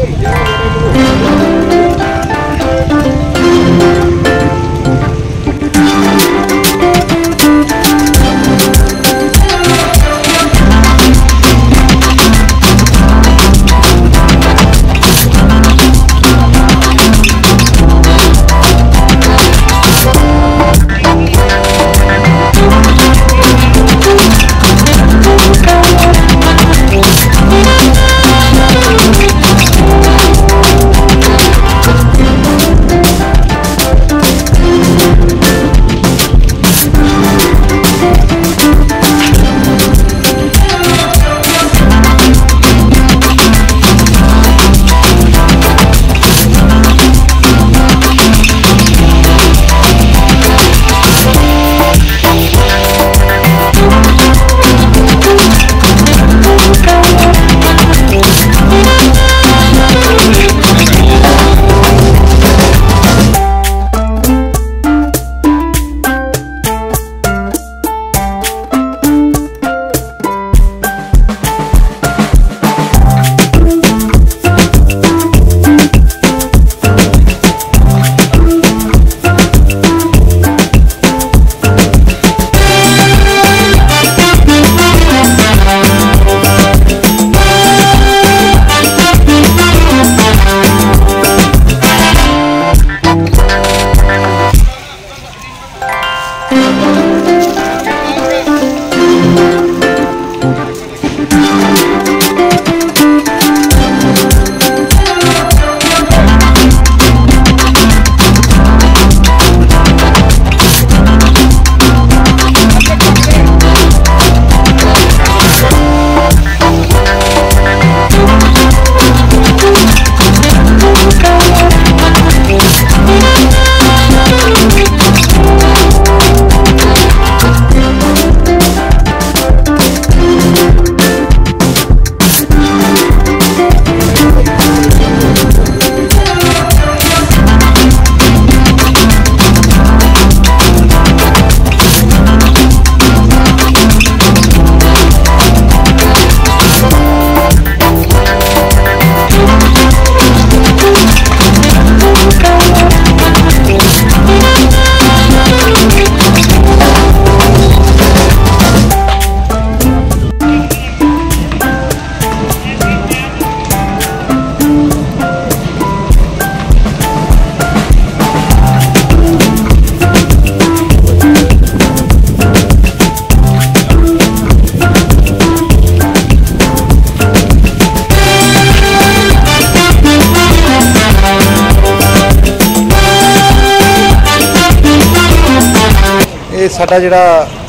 ये साडा जिहड़ा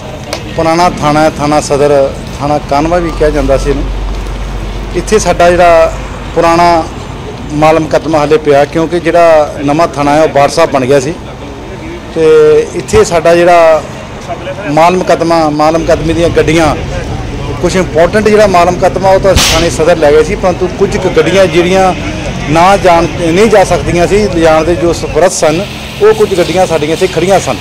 पुराना थाना है, थाना सदर, थाना कानवा भी कहा जाता से इत्थे साडा जिहड़ा पुराना माल मुकदमा हाले पिया, क्योंकि जिहड़ा नवा थाना है वह बार साहब बन गया सी ते इत्थे साडा जिहड़ा माल मुकदमे दी गड्डियां कुछ इंपोर्टेंट जिहड़ा माल मुकदमा वो तो थाने सदर लै गए सी, परंतु कुछ गड्डियां जिहड़ियां ना जान नहीं जा सकदियां सी, लिजाण दे जो समर्थ सन, वो कुछ गड्डियां साडियां इत्थे खड़ियां सन।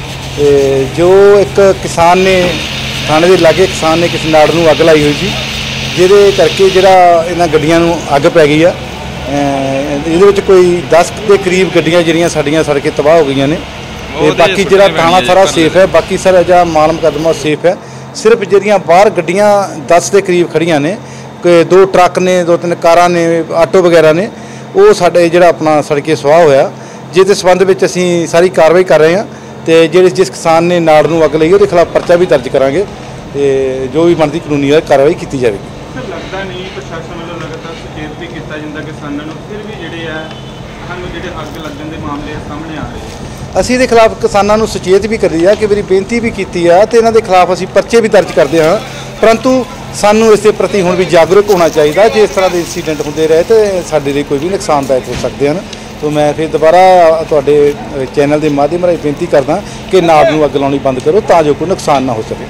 जो एक किसान ने थाने के लागे किसान ने किसी नाड़ नूं अग लाई हुई थी, जिहदे करके जिहड़ा इन्हां गड्डियां नूं अग पै गई है। इहदे विच कोई 10 के करीब गड्डियां जिहड़ियां साडियां सड़ के तबाह हो गई ने ते बाकी जिहड़ा थाना सारा सेफ है, बाकी सारा जिहड़ा माल मुकदमा सेफ है। सिर्फ जिहड़ियां बाहर गड्डियां 10 के करीब खड़ियां ने, 2 ट्रक ने, 2-3 कारां ने, आटो वगैरह ने, वो साडे जिहड़ा अपना सड़ के सुआह होया, जिस संबंध में असीं सारी कार्रवाई कर रहे हैं तो जिस किसान ने नाड़ नूं अग लई उहदे खिलाफ परचा भी दर्ज करांगे ते जो भी बनती कानूनी कार्रवाई की जाएगी। लगता नहीं प्रशासन वालों लगातार सुचेत भी किया जाता किसानों को, फिर भी जिहड़े आ सानूं जिहड़े अग लगन दे मामले सामने आ रहे हैं। असीं इहदे खिलाफ किसानों को सुचेत भी करी है, कि मेरी बेनती भी की है तो इन्हां दे खिलाफ असीं परचे भी दर्ज करते हैं, परंतु सानूं इस प्रति हुण भी जागरूक होना चाहिए। जे इस तरह के इंसीडेंट होंदे रहे तो साडे लई कोई भी नुकसानदायक हो सकते हैं। तो मैं फिर दोबारा तुहाडे चैनल के माध्यम राਹੀਂ बेनती करदा कि नाड़ नूं अग लाउणी बंद करो तां जो कोई नुकसान ना हो सके।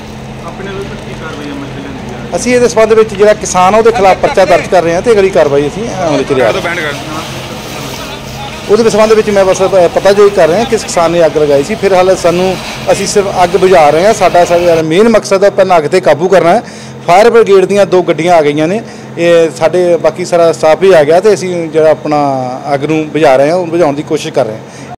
असीं इहदे संबंध में जिहड़ा किसान उहदे खिलाफ परचा दर्ज कर रहे हैं तो अगली कार्रवाई असीं अमल च लिया उहदे संबंध में मैं बस पता जो कर रहे हैं किस किसान ने अग लगाई सी। फिलहाल सानूं असीं सिर्फ अग बुझा रहे हैं, साडा मेन मकसद है पहले अग ते काबू करना है, फायर ब्रिगेड ਦੀਆਂ 2 ਗੱਡੀਆਂ ਆ ਗਈਆਂ ਨੇ। ਇਹ ਸਾਡੇ ਬਾਕੀ ਸਾਰਾ ਸਟਾਫ ਵੀ ਆ ਗਿਆ ਤੇ ਅਸੀਂ ਜਿਹੜਾ ਆਪਣਾ ਅੱਗ ਨੂੰ ਬੁਝਾ ਰਹੇ ਹਾਂ, ਉਹ ਬੁਝਾਉਣ ਦੀ ਕੋਸ਼ਿਸ਼ ਕਰ ਰਹੇ ਹਾਂ।